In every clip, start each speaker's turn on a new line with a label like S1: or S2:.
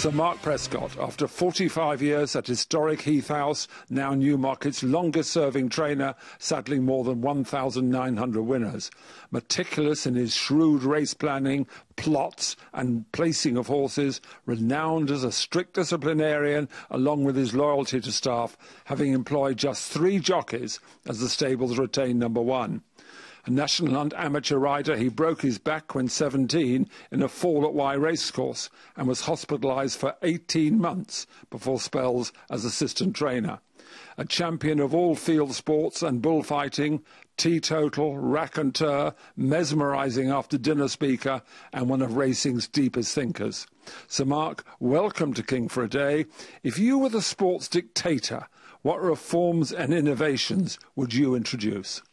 S1: Sir Mark Prescott, after 45 years at historic Heath House, now Newmarket's longest-serving trainer, saddling more than 1,900 winners. Meticulous in his shrewd race planning, plots and placing of horses, renowned as a strict disciplinarian, along with his loyalty to staff, having employed just 3 jockeys as the stables retained number 1. A national and amateur rider, he broke his back when 17 in a fall at Y racecourse and was hospitalised for 18 months before spells as assistant trainer. A champion of all field sports and bullfighting, teetotal, raconteur, mesmerising after-dinner speaker, and one of racing's deepest thinkers. Sir Mark, welcome to King for a Day. If you were the sports dictator, what reforms and innovations would you introduce?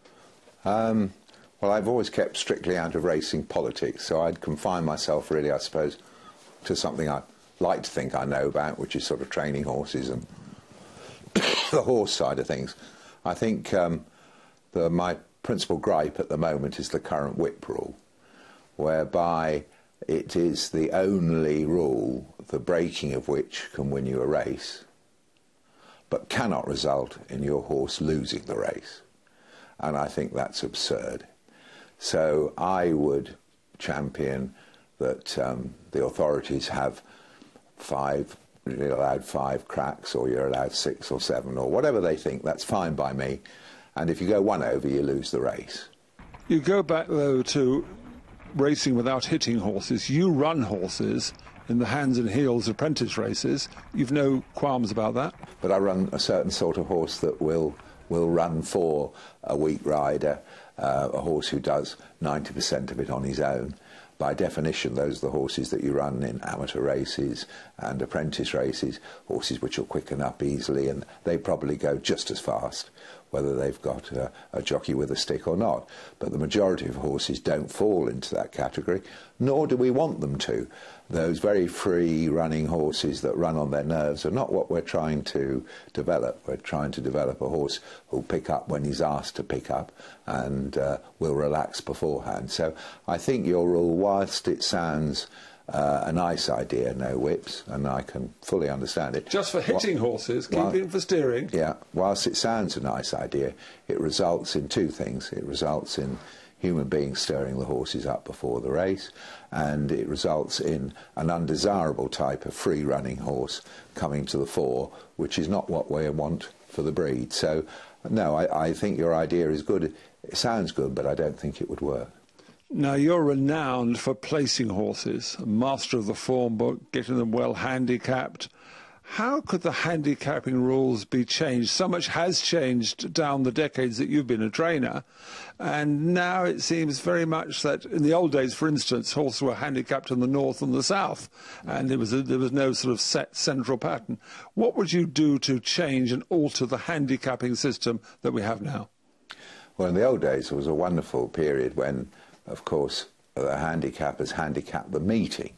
S2: Well, I've always kept strictly out of racing politics, so I'd confine myself really, I suppose, to something I like to think I know about, which is sort of training horses and the horse side of things. I think my principal gripe at the moment is the current whip rule, whereby it is the only rule, the breaking of which can win you a race, but cannot result in your horse losing the race. And I think that's absurd. So I would champion that the authorities have 5, you're allowed 5 cracks, or you're allowed 6 or 7, or whatever they think. That's fine by me. And if you go 1 over, you lose the race.
S1: You go back, though, to racing without hitting horses. You run horses in the hands and heels apprentice races. You've no qualms about that?
S2: But I run a certain sort of horse that will run for a weak rider, a horse who does 90% of it on his own. By definition, those are the horses that you run in amateur races and apprentice races, horses which will quicken up easily, and they probably go just as fast, whether they've got a jockey with a stick or not. But the majority of horses don't fall into that category, nor do we want them to. Those very free running horses that run on their nerves are not what we're trying to develop. We're trying to develop a horse who'll pick up when he's asked to pick up and will relax beforehand. So I think your rule, whilst it sounds a nice idea, no whips, and I can fully understand it.
S1: Just for hitting horses, keeping for steering?
S2: Yeah, whilst it sounds a nice idea, it results in 2 things. It results in human beings stirring the horses up before the race, and it results in an undesirable type of free-running horse coming to the fore, which is not what we want for the breed. So, no, I think your idea is good. It sounds good, but I don't think it would work.
S1: Now, you're renowned for placing horses, a master of the form book, getting them well handicapped. How could the handicapping rules be changed? So much has changed down the decades that you've been a trainer, and now it seems very much that in the old days, for instance, horses were handicapped in the north and the south, and there was no sort of set central pattern. What would you do to change and alter the handicapping system that we have now?
S2: Well, in the old days, there was a wonderful period when, of course, the handicappers handicapped the meeting.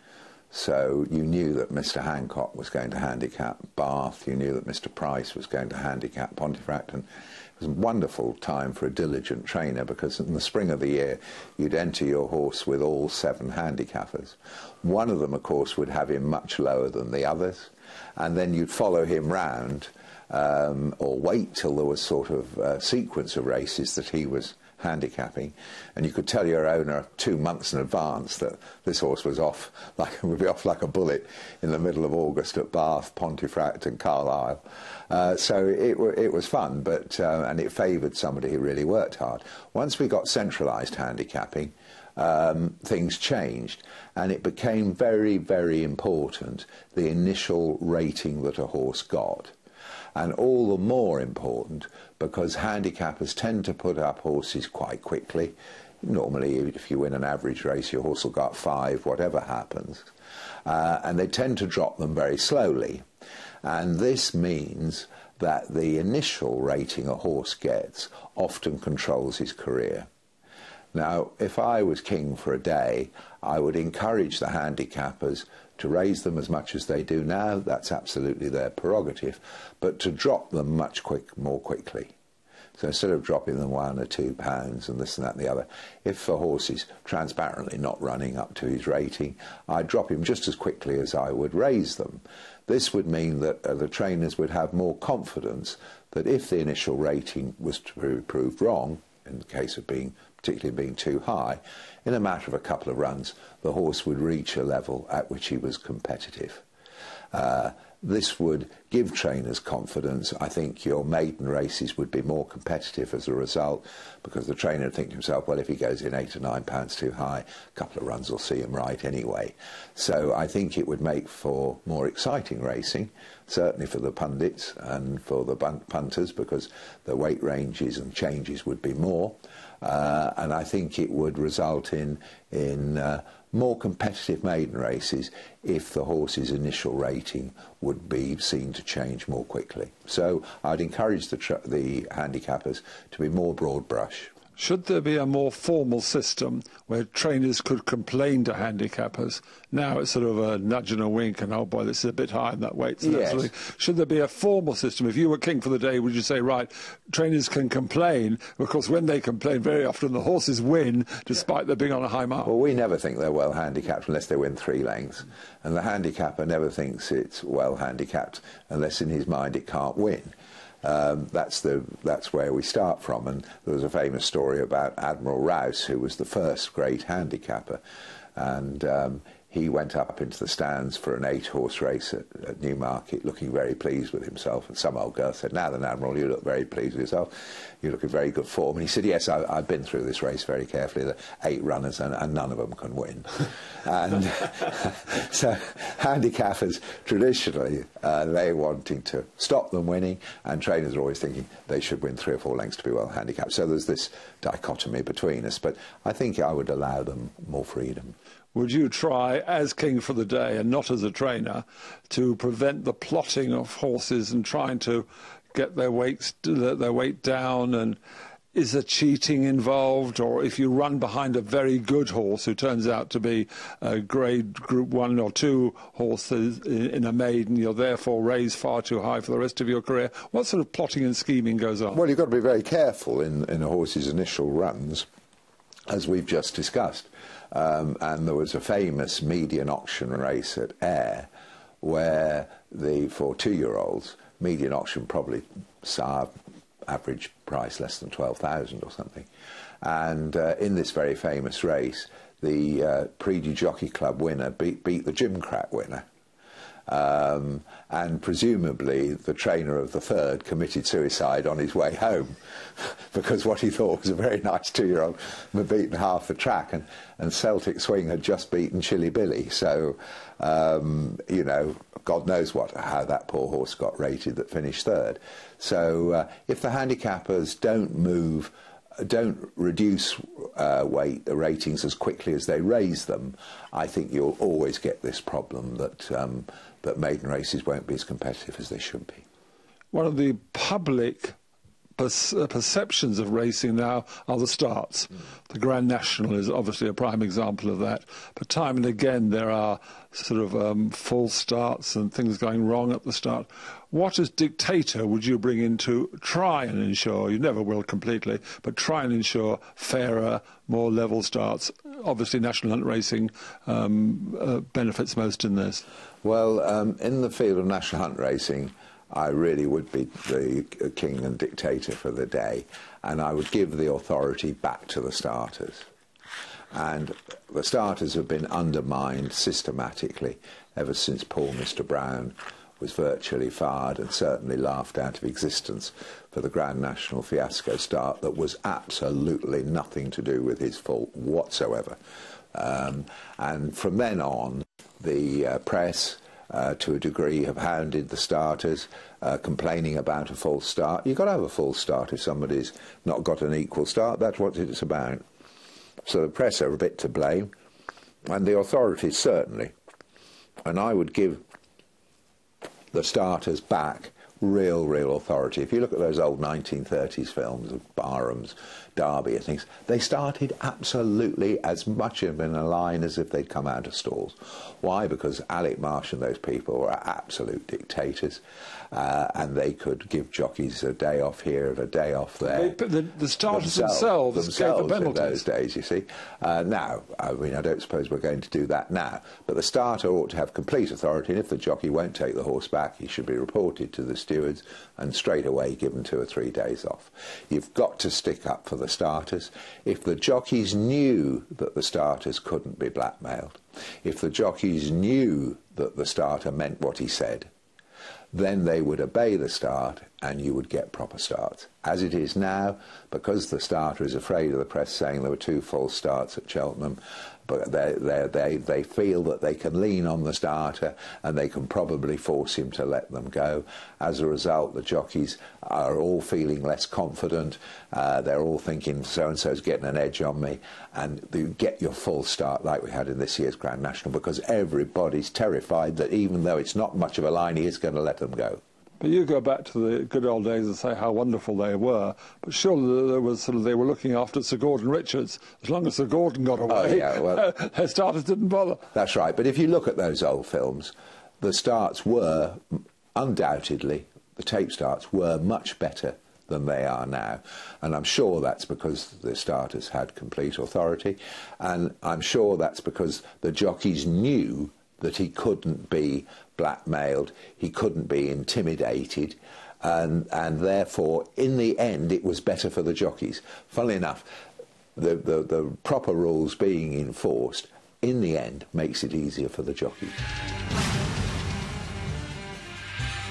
S2: So you knew that Mr. Hancock was going to handicap Bath, you knew that Mr. Price was going to handicap Pontefract, and it was a wonderful time for a diligent trainer, because in the spring of the year you'd enter your horse with all 7 handicappers. One of them, of course, would have him much lower than the others, and then you'd follow him round or wait till there was sort of a sequence of races that he was handicapping, and you could tell your owner 2 months in advance that this horse was would be off like a bullet in the middle of August at Bath, Pontefract and Carlisle. So it was fun, but and it favoured somebody who really worked hard. Once we got centralised handicapping, things changed, and it became very, very important, the initial rating that a horse got. And all the more important because handicappers tend to put up horses quite quickly. Normally, if you win an average race, your horse will go up 5, whatever happens. And they tend to drop them very slowly. And this means that the initial rating a horse gets often controls his career. Now, if I was king for a day, I would encourage the handicappers to raise them as much as they do now. That's absolutely their prerogative, but to drop them much more quickly. So instead of dropping them £1 or £2 and this and that and the other, if a horse is transparently not running up to his rating, I'd drop him just as quickly as I would raise them. This would mean that the trainers would have more confidence that if the initial rating was to be proved wrong, in the case of particularly being too high, in a matter of a couple of runs, the horse would reach a level at which he was competitive. This would give trainers confidence. I think your maiden races would be more competitive as a result, because the trainer would think to himself, well, if he goes in £8 or £9 too high, a couple of runs will see him right anyway. So I think it would make for more exciting racing, certainly for the pundits and for the punters, because the weight ranges and changes would be more. And I think it would result in more competitive maiden races if the horse's initial rating would be seen to change more quickly. So I'd encourage the handicappers to be more broad brush.
S1: Should there be a more formal system where trainers could complain to handicappers? Now it's sort of a nudge and a wink and, oh boy, this is a bit high in that weight. So
S2: yes.
S1: Should there be a formal system? If you were king for the day, would you say, right, trainers can complain? Because when they complain, very often the horses win, despite them being on a high mark.
S2: Well, we never think they're well handicapped unless they win 3 lengths. And the handicapper never thinks it's well handicapped unless in his mind it can't win. That's where we start from, and there was a famous story about Admiral Rouse, who was the first great handicapper, and he went up into the stands for an 8-horse race at Newmarket, looking very pleased with himself. And some old girl said, "Now then, Admiral, you look very pleased with yourself. You look in very good form." And he said, "Yes, I've been through this race very carefully. There are 8 runners, and none of them can win." And so handicappers, traditionally, they're wanting to stop them winning, and trainers are always thinking they should win 3 or 4 lengths to be well handicapped. So there's this dichotomy between us, but I think I would allow them more freedom.
S1: Would you try, as king for the day and not as a trainer, to prevent the plotting of horses and trying to get their weight down? And is there cheating involved? Or if you run behind a very good horse who turns out to be a grade Group 1 or 2 horse in a maiden, you're therefore raised far too high for the rest of your career? What sort of plotting and scheming goes on?
S2: Well, you've got to be very careful in a horse's initial runs, as we've just discussed. And there was a famous median auction race at Ayr where for 2-year-olds, median auction probably saw average price less than 12,000 or something. And in this very famous race, the Prix du Jockey Club winner beat the gimcrack winner. And presumably the trainer of the third committed suicide on his way home because what he thought was a very nice 2-year-old had beaten half the track, and Celtic Swing had just beaten Chilly Billy. So, you know, God knows how that poor horse got rated that finished third. So if the handicappers don't reduce ratings as quickly as they raise them, I think you'll always get this problem that maiden races won't be as competitive as they should be.
S1: One of the public perceptions of racing now are the starts. The Grand National is obviously a prime example of that. But time and again there are sort of false starts and things going wrong at the start. What as dictator would you bring in to try and ensure, you never will completely, but try and ensure fairer, more level starts? Obviously National Hunt Racing benefits most in this.
S2: Well, in the field of National Hunt Racing, I really would be the king and dictator for the day, and I would give the authority back to the starters. And the starters have been undermined systematically ever since poor Mr. Brown was virtually fired and certainly laughed out of existence for the Grand National fiasco start that was absolutely nothing to do with his fault whatsoever. And from then on, the press, to a degree, have hounded the starters, complaining about a false start. You've got to have a false start if somebody's not got an equal start. That's what it's about. So the press are a bit to blame, and the authorities certainly. And I would give the starters back real authority. If you look at those old 1930s films of Barham's, Derby and things, they started absolutely as much in a line as if they'd come out of stalls. Why? Because Alec Marsh and those people were absolute dictators. and they could give jockeys a day off here and a day off there.
S1: The starters themselves gave the penalties.
S2: In those days, you see. Now, I mean, I don't suppose we're going to do that now, but the starter ought to have complete authority, and if the jockey won't take the horse back, he should be reported to the stewards and straight away given 2 or 3 days off. You've got to stick up for the starters. If the jockeys knew that the starters couldn't be blackmailed, if the jockeys knew that the starter meant what he said, then they would obey the start and you would get proper starts. As it is now, because the starter is afraid of the press saying there were 2 false starts at Cheltenham, but they feel that they can lean on the starter and they can probably force him to let them go. As a result, the jockeys are all feeling less confident. They're all thinking so-and-so's getting an edge on me, and you get your full start like we had in this year's Grand National, because everybody's terrified that even though it's not much of a line, he is going to let them go.
S1: But you go back to the good old days and say how wonderful they were, but surely there was they were looking after Sir Gordon Richards. As long as Sir Gordon got away,
S2: oh, yeah, well,
S1: their starters didn't bother.
S2: That's right. But if you look at those old films, the starts were, undoubtedly, the tape starts were much better than they are now. And I'm sure that's because the starters had complete authority, and I'm sure that's because the jockeys knew that he couldn't be blackmailed, he couldn't be intimidated, and therefore, in the end, it was better for the jockeys. Funnily enough, the proper rules being enforced, in the end, makes it easier for the jockeys.